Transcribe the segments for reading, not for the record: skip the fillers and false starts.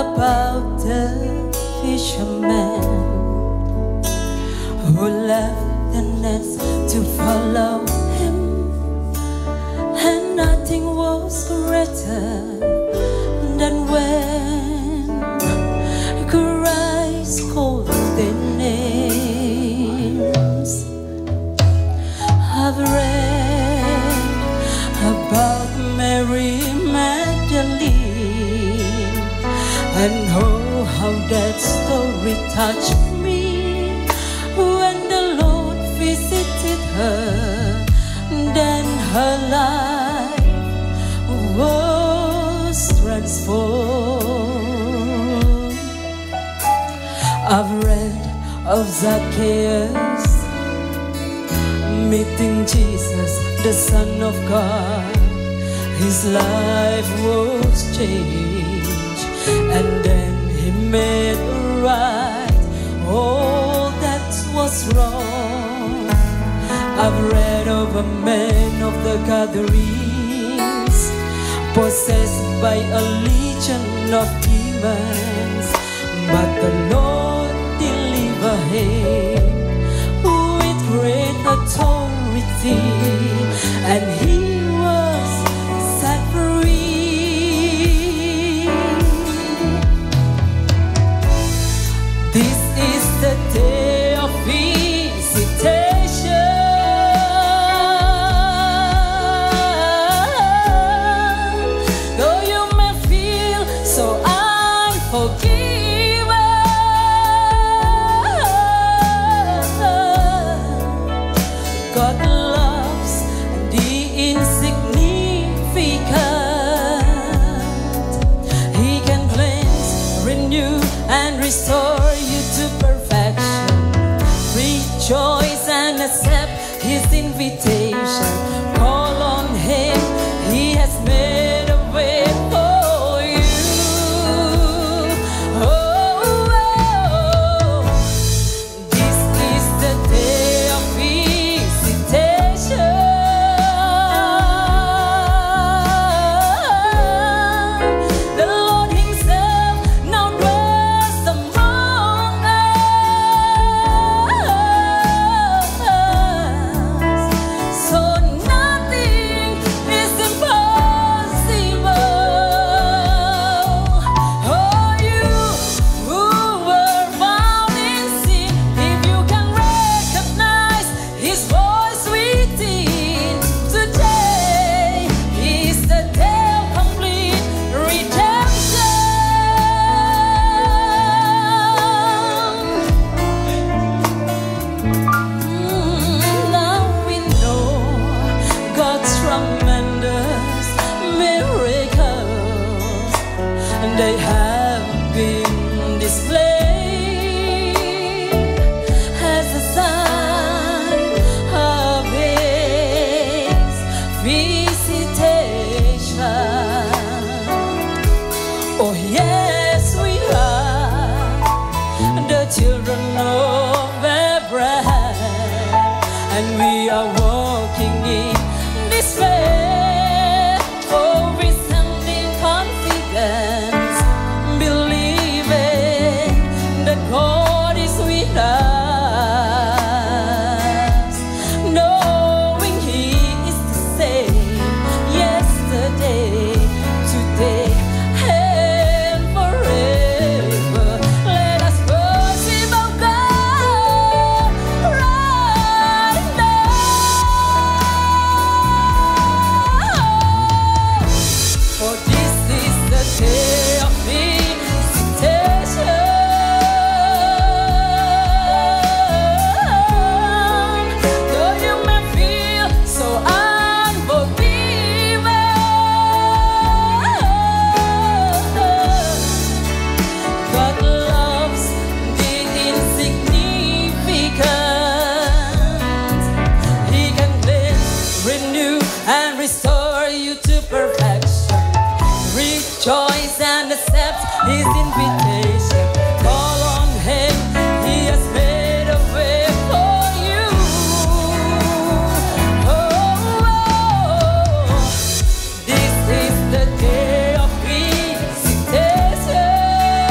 about the fisherman who left the nets to follow him, and nothing was greater than when Christ called their names. I've read about Mary Magdalene, and oh, how that story touched me when the Lord visited her. Then her life was transformed. I've read of Zacchaeus meeting Jesus, the Son of God. His life was changed, and then he made right all that was wrong. I've read of a man of the gatherings, possessed by a legion of demons, but the Lord delivered him with great authority, and he was set free. This is the day of visitation. Though you may feel so unforgiven, God loves the insignificant. He can cleanse, renew, and restore you to perfection. Rejoice and accept His invitation. Call on Him, He has made a way for you. Oh, this is the day of visitation. The Lord Himself now dwells among us, so nothing is impossible. Oh, you who were found in sin, if you can recognize His voice within, today is the day of complete redemption. Now we know God's tremendous miracles, and they have been displayed as a sign of His visitation. Oh yes, we are the children of Abraham, and we are walking in this faith. Oh, we stand in confidence, believing that God is with us, knowing He is the same yesterday, today, and forever. Let us worship our God right now. For this is the day of visitation. Though you may feel so unforgiven, God loves the insignificant. He can cleanse, renew, and restore you to perfection. Rejoice and accept His invitation. Call on Him, He has made a way for you. Oh, this is the day of visitation.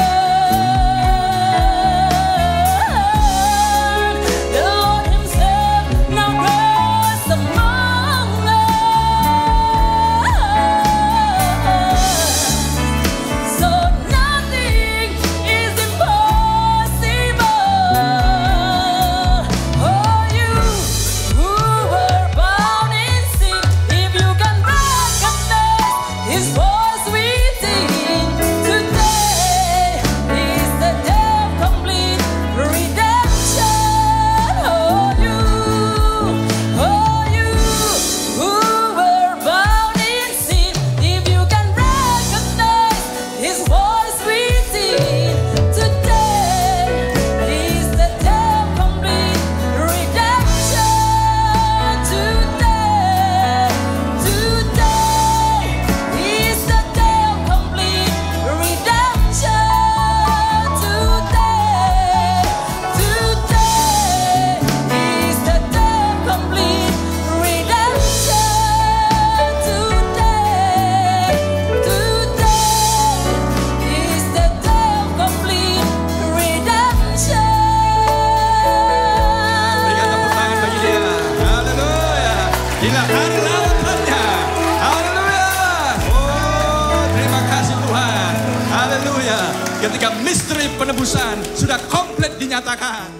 ketika misteri penebusan sudah komplit dinyatakan.